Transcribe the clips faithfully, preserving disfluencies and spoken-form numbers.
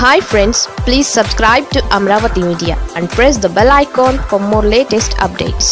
Hi friends, please subscribe to Amravati Media and press the bell icon for more latest updates.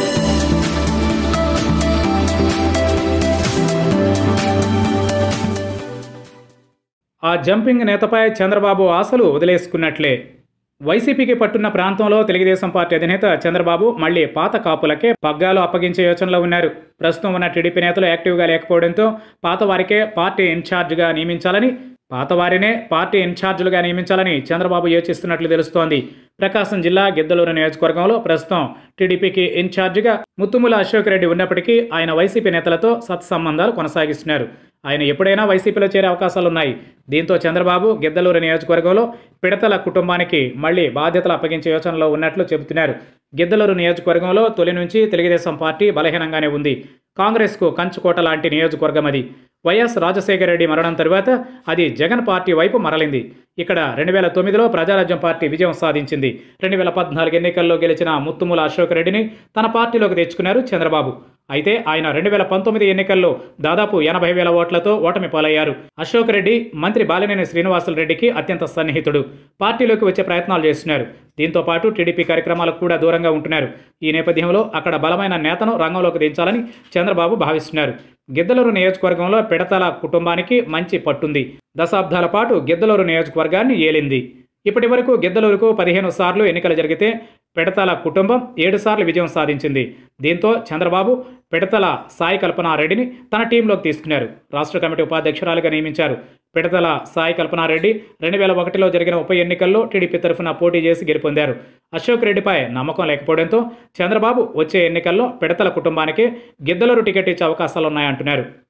ఆ jumping నేతపై చంద్రబాబు ఆశలు వదిలేసుకున్నట్లే. వైసీపీకి పట్టున్న ప్రాంతంలో తెలుగుదేశం పార్టీ అధినేత చంద్రబాబు మళ్లీ పాత కాపులకే పగ్గాలు అప్పగించే యోచనలో ఉన్నారు. ప్రస్తుతం ఉన్న టీడీపీ నేతలు యాక్టివ్గా లేకపోవడంతో పాత వారికే పార్టీ ఇన్ఛార్జిగా నియమించాలని పాతవారినే పార్టీ ఇన్ఛార్జీలుగా నియమించాలని చంద్రబాబు యోచిస్తున్నట్లు తెలుస్తోంది. ప్రకాశం జిల్లా గిద్దలూరు నియోజకవర్గంలో ప్రస్తుతం టీడీపీకి ఇన్ఛార్జిగా ముత్తుముల అశోక్ రెడ్డి ఉన్నప్పటికీ ఆయన వైసీపీ నేతలతో సత్సంబంధాలు కొనసాగిస్తున్నారు. ఆయన ఎప్పుడైనా వైసీపీలో చేరే అవకాశాలున్నాయి. దీంతో చంద్రబాబు గిద్దలూరు నియోజకవర్గంలో పిడతల కుటుంబానికి మళ్లీ బాధ్యతలు అప్పగించే యోచనలో ఉన్నట్లు చెబుతున్నారు. గిద్దలూరు నియోజకవర్గంలో తొలి నుంచి తెలుగుదేశం పార్టీ బలహీనంగానే ఉంది. కాంగ్రెస్కు కంచుకోట లాంటి నియోజకవర్గం అది. వైఎస్ రాజశేఖర రెడ్డి మరణం తరువాత అది జగన్ పార్టీ వైపు మరలింది. ఇక్కడ రెండు వేల తొమ్మిదిలో ప్రజారాజ్యం పార్టీ విజయం సాధించింది. రెండు వేల పద్నాలుగు ఎన్నికల్లో గెలిచిన ముత్తుముల అశోక్ రెడ్డిని తన పార్టీలోకి తెచ్చుకున్నారు చంద్రబాబు. అయితే ఆయన రెండు వేల పంతొమ్మిది ఎన్నికల్లో దాదాపు ఎనభై వేల ఓట్లతో ఓటమి పాలయ్యారు. అశోక్ రెడ్డి మంత్రి బాలినేని శ్రీనివాసులు రెడ్డికి అత్యంత సన్నిహితుడు. పార్టీలోకి వచ్చే ప్రయత్నాలు చేస్తున్నారు. దీంతో పాటు టీడీపీ కార్యక్రమాలకు కూడా దూరంగా ఉంటున్నారు. ఈ నేపథ్యంలో అక్కడ బలమైన నేతను రంగంలోకి దించాలని చంద్రబాబు భావిస్తున్నారు. గిద్దలూరు నియోజకవర్గంలో పిడతల కుటుంబానికి మంచి పట్టుంది. దశాబ్దాల పాటు గిద్దలూరు నియోజకవర్గాన్ని ఏలింది. ఇప్పటి వరకు గిద్దలూరుకు పదిహేను సార్లు ఎన్నికలు జరిగితే పిడతల కుటుంబం ఏడు సార్లు విజయం సాధించింది. దీంతో చంద్రబాబు పిడతల సాయి కల్పనారెడ్డిని తన టీంలోకి తీసుకున్నారు. రాష్ట్ర కమిటీ ఉపాధ్యక్షురాలుగా నియమించారు. పిడతల సాయి కల్పనారెడ్డి రెండు వేల ఒకటిలో జరిగిన ఉప ఎన్నికల్లో టీడీపీ తరఫున పోటీ చేసి గెలుపొందారు. అశోక్ రెడ్డిపై నమ్మకం లేకపోవడంతో చంద్రబాబు వచ్చే ఎన్నికల్లో పిడతల కుటుంబానికి గిద్దలూరు టికెట్ ఇచ్చే అవకాశాలున్నాయంటున్నారు.